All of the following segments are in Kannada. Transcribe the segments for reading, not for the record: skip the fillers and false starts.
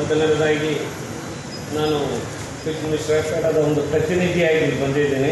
ಮೊದಲನೇದಾಗಿ ನಾನು ಮಿಶ್ರಾಖಾಡದ ಒಂದು ಪ್ರತಿನಿಧಿಯಾಗಿ ಬಂದಿದ್ದೀನಿ.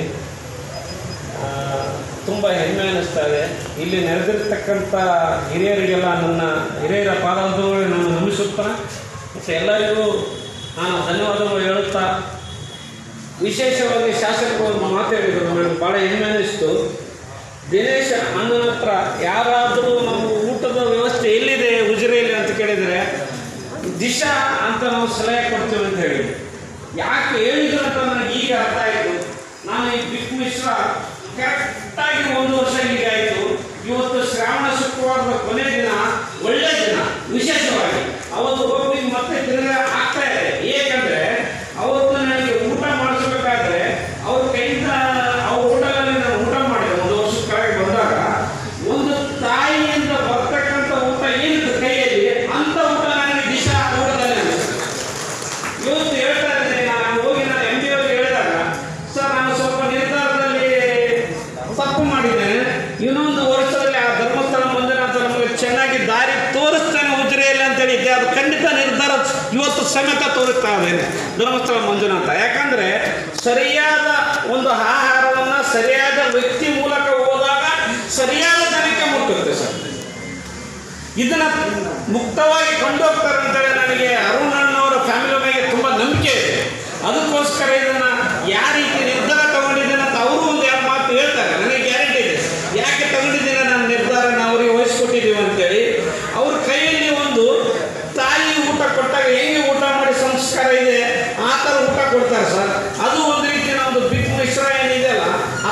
ತುಂಬ ಹೆಮ್ಮೆ ಅನ್ನಿಸ್ತಾ ಇದೆ. ಇಲ್ಲಿ ನೆರೆದಿರ್ತಕ್ಕಂಥ ಹಿರಿಯರಿಗೆಲ್ಲ ನನ್ನ ಹಿರಿಯರ ಪಾದಾಂತಗಳು ನಾನು ನಮಿಸುತ್ತಾ ಮತ್ತು ಎಲ್ಲರಿಗೂ ನಾನು ಧನ್ಯವಾದಗಳು ಹೇಳುತ್ತಾ, ವಿಶೇಷವಾಗಿ ಶಾಸಕರು ಒಂದು ಮಾತಾಡಿದರು, ನನಗೆ ಭಾಳ ಹೆಮ್ಮೆ ಅನ್ನಿಸ್ತು. ದಿನೇಶ್ ಅಣ್ಣನ ಹತ್ರ ಯಾರಾದರೂ ನಾವು ಊಟದ ವ್ಯವಸ್ಥೆ ಎಲ್ಲಿದೆ ಉಜಿರೆಯಲ್ಲಿ ಅಂತ ಕೇಳಿದರೆ ದಿಶಾ ಅಂತ ನಾವು ಸಲಹೆ ಕೊಡ್ತೀವಿ ಅಂತ ಹೇಳಿ. ಯಾಕೆ ಹೇಳಿದ್ರು ಅಂತ ನನಗೆ ಈಗ ಅರ್ಥ ಆಯಿತು. ನಾನು ಈ ಬಿಕ್ ಮಿಶ್ರ ಕರೆಕ್ಟಾಗಿ 1 ವರ್ಷ ಹೀಗೆ ಆಯಿತು. ಇವತ್ತು ಶ್ರಾವಣ ಶುಕ್ರವಾರದ ಕೊನೆ ದಿನ, ಒಳ್ಳೆ ದಿನ. ವಿಶೇಷವಾಗಿ ಅವತ್ತು ಹೋಗಿ ಮತ್ತೆ ತಿರುಗಿ ಆಗ್ತಾ ಇದೆ. ಏಕೆಂದರೆ ಅವತ್ತು ನನಗೆ ಊಟ ಮಾಡಿಸ್ಬೇಕಾದ್ರೆ ಅವ್ರ ಕೈಯಿಂದ ಅವ್ರ ಹೋಟೆಲಲ್ಲಿ ನಾನು ಊಟ ಮಾಡಿದೆ. 1 ವರ್ಷದ ಕೆಳಗೆ ಬಂದಾಗ ಒಂದು ತಾಯಿಯಿಂದ ಬರ್ತಕ್ಕಂಥ ಊಟ ಏನಿತ್ತು ಕೈಯಲ್ಲಿ, ಅಂಥ ಊಟ ನನಗೆ ದಿಶಾ ಊಟದಲ್ಲಿ ಇವತ್ತು ಹೇಳ್ತಾ ಇದ್ದೀನಿ. ನಾನು ಹೋಗಿ ನಾನು MD ಅವ್ರಿಗೆ ಹೇಳಿದಾಗ, ಸರ್ ನಾನು ಸ್ವಲ್ಪ ನಿರ್ಧಾರದಲ್ಲಿ ತಪ್ಪು ಮಾಡಿದ್ದೇನೆ, ಇನ್ನೊಂದು ವರ್ಷದಲ್ಲಿ ಆ ಧರ್ಮಸ್ಥಳ ಮಂಜುನಾಥ ನಮಗೆ ಚೆನ್ನಾಗಿ ದಾರಿ ತೋರಿಸ್ತೇನೆ ಉಜಿರೆಯಲ್ಲಿ ಅಂತೇಳಿ ಇದ್ದೆ. ಅದು ಖಂಡಿತ ನಿರ್ಧಾರ ಇವತ್ತು ಸಮೇತ ತೋರಿಸ್ತಾ ಇದ್ದೇನೆ ಧರ್ಮಸ್ಥಳ ಮಂಜುನಾಥ. ಯಾಕಂದರೆ ಸರಿಯಾದ ಒಂದು ಆಹಾರವನ್ನು ಸರಿಯಾದ ವ್ಯಕ್ತಿ ಮೂಲಕ ಹೋದಾಗ ಸರಿಯಾದ ಜನಕ್ಕೆ ಮುಟ್ಟುತ್ತೆ ಸರ್. ಇದನ್ನು ಮುಕ್ತವಾಗಿ ಕೊಂಡೋಗ್ತಾರೆ ಅಂತೇಳಿ ನನಗೆ ಅರುಣಣ್ಣವರ ಫ್ಯಾಮಿಲಿ ಬಗ್ಗೆ ತುಂಬ ನಂಬಿಕೆ ಇದೆ. ಅದಕ್ಕೋಸ್ಕರ ಇದನ್ನು ಯಾವ ರೀತಿ ನಿರ್ಧಾರ ತಗೊಂಡಿದ್ದೇನೆ ಅಂತ ಅವರು ಒಂದು 2 ಮಾತು ಹೇಳ್ತಾರೆ. ನನಗೆ ಗ್ಯಾರಂಟಿ ಇದೆ ಯಾಕೆ ತಗೊಂಡಿದ್ದೇನೆ ನಾನು ನಿರ್ಧಾರನ ಅವರಿಗೆ ವಹಿಸ್ಕೊಟ್ಟಿದ್ದೀವಿ ಅಂತೇಳಿ. ಅವ್ರ ಕೈಯಲ್ಲಿ ಒಂದು ತಾಯಿ ಊಟ ಕೊಟ್ಟಾಗ ಹೆಂಗೆ ಊಟ ಮಾಡಿ ಸಂಸ್ಕಾರ ಇದೆ ಆ ಥರ ಊಟ ಕೊಡ್ತಾರೆ ಸರ್. ಅದು ಒಂದು ರೀತಿ ನಮ್ಮದು ಬಿಗ್ ಮಿಶ್ರ ಏನಿದೆಯಲ್ಲ,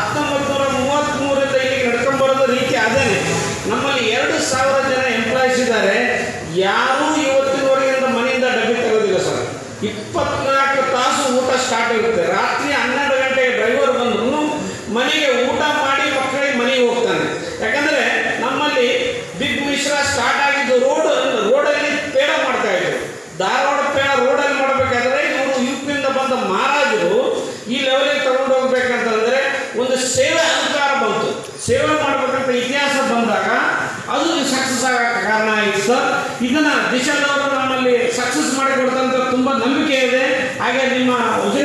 1933ರಿಂದ ಇಲ್ಲಿಗೆ ನಡ್ಕೊಂಡ್ಬರೋದು ರೀತಿ ಅದೇನೆ. ನಮ್ಮಲ್ಲಿ 2000 ಜನ ಎಂಪ್ಲಾಯೀಸ್ ಇದ್ದಾರೆ. ಯಾರೂ ಇವತ್ತಿನವರೆಗಿಂದ ಮನೆಯಿಂದ ಡಬ್ಬಿ ತೆಗೋದಿಲ್ಲ ಸರ್. 24 ತಾಸು ಊಟ ಸ್ಟಾರ್ಟ್ ಇರುತ್ತೆ. ರಾತ್ರಿ 12 ಗಂಟೆಗೆ ಡ್ರೈವರ್ ಬಂದ್ರು ಮನೆಗೆ ಊಟ ಮಾಡಿ ಮಕ್ಕಳಿಗೆ ಮನೆಗೆ ಹೋಗ್ತಾನೆ. ಯಾಕಂದರೆ ನಮ್ಮಲ್ಲಿ ಬಿಗ್ ಮಿಶ್ರ ಸ್ಟಾರ್ಟ್ ಆಗಿದ್ದು ರೋಡಲ್ಲಿ ಪೇಡ ಮಾಡ್ತಾ ಇದ್ರು. ಧಾರವಾಡ ಪೇಡ ರೋಡಲ್ಲಿ ಮಾಡಬೇಕಾದ್ರೆ ಇವರು ಯುಪಿಯಿಂದ ಬಂದ ಮಹಾರಾಜರು ಈ ಲೆವೆಲಿಗೆ ತಗೊಂಡು ಹೋಗ್ಬೇಕಂತಂದರೆ ಒಂದು ಸೇವೆ ಅಧಿಕಾರ ಬಂತು. ಸೇವೆ ಮಾಡಬೇಕಂತ ಇತಿಹಾಸ ಬಂದಾಗ ಅದು ಸಕ್ಸಸ್ ಆಗೋಕ್ಕೆ ಕಾರಣ ಆಯಿತು ಸರ್. ಇದನ್ನು ದಿಶಾದವರು ನಮ್ಮಲ್ಲಿ ಸಕ್ಸಸ್ ಮಾಡಿಕೊಡ್ತಂತ ತುಂಬ ನಂಬಿಕೆ ಇದೆ. ಹಾಗೆ ನಿಮ್ಮ